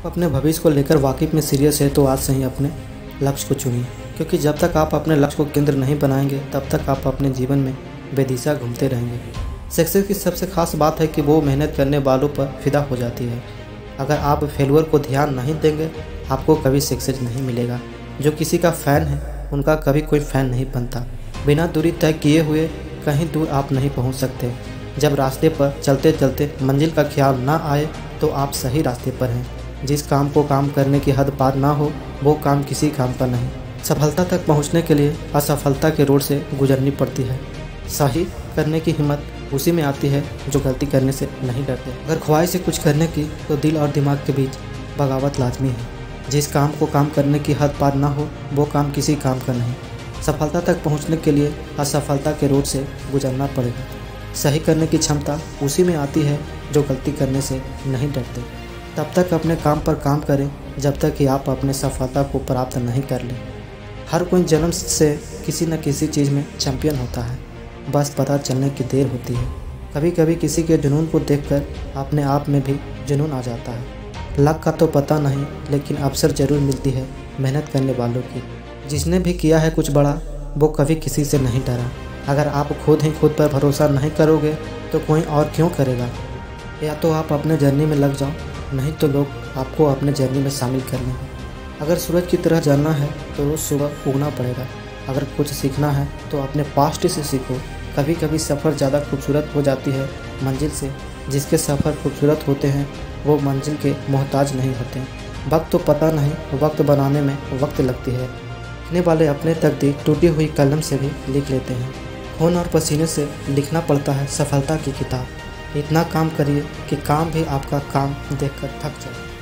आप अपने भविष्य को लेकर वाकिफ में सीरियस है तो आज से ही अपने लक्ष्य को चुनिए, क्योंकि जब तक आप अपने लक्ष्य को केंद्र नहीं बनाएंगे तब तक आप अपने जीवन में बेदिशा घूमते रहेंगे। सक्सेस की सबसे खास बात है कि वो मेहनत करने वालों पर फिदा हो जाती है। अगर आप फेलुअर को ध्यान नहीं देंगे आपको कभी सक्सेस नहीं मिलेगा। जो किसी का फ़ैन है उनका कभी कोई फ़ैन नहीं बनता। बिना दूरी तय किए हुए कहीं दूर आप नहीं पहुंच सकते। जब रास्ते पर चलते चलते मंजिल का ख्याल ना आए तो आप सही रास्ते पर हैं। जिस काम को काम करने की हद पार ना हो वो काम किसी काम का नहीं। सफलता तक पहुंचने के लिए असफलता के रोड से गुजरनी पड़ती है। सही करने की हिम्मत उसी में आती है जो गलती करने से नहीं डरते। अगर ख्वाहिश से कुछ करने की तो दिल और दिमाग के बीच बगावत लाजमी है। जिस काम को काम करने की हद पार ना हो वो काम किसी काम का नहीं। सफलता तक पहुंचने के लिए असफलता के रोड से गुजरना पड़ेगा। सही करने की क्षमता उसी में आती है जो गलती करने से नहीं डरते। तब तक अपने काम पर काम करें जब तक कि आप अपने सफलता को प्राप्त नहीं कर लें। हर कोई जन्म से किसी न किसी चीज़ में चैंपियन होता है, बस पता चलने की देर होती है। कभी कभी किसी के जुनून को देखकर अपने आप में भी जुनून आ जाता है। लक का तो पता नहीं लेकिन अवसर ज़रूर मिलती है मेहनत करने वालों की। जिसने भी किया है कुछ बड़ा वो कभी किसी से नहीं डरा। अगर आप खुद ही खुद पर भरोसा नहीं करोगे तो कोई और क्यों करेगा। या तो आप अपने जर्नी में लग जाओ, नहीं तो लोग आपको अपने जर्नी में शामिल कर लेंगे। अगर सूरज की तरह जानना है तो रोज़ सुबह उगना पड़ेगा। अगर कुछ सीखना है तो अपने पास्ट से सीखो। कभी कभी सफ़र ज़्यादा खूबसूरत हो जाती है मंजिल से। जिसके सफ़र खूबसूरत होते हैं वो मंजिल के मोहताज नहीं होते। वक्त तो पता नहीं, वक्त बनाने में वक्त लगती है। लिखने वाले अपने तकदीर टूटी हुई कलम से भी लिख लेते हैं। खून और पसीने से लिखना पड़ता है सफलता की किताब। इतना काम करिए कि काम भी आपका काम देखकर थक जाए।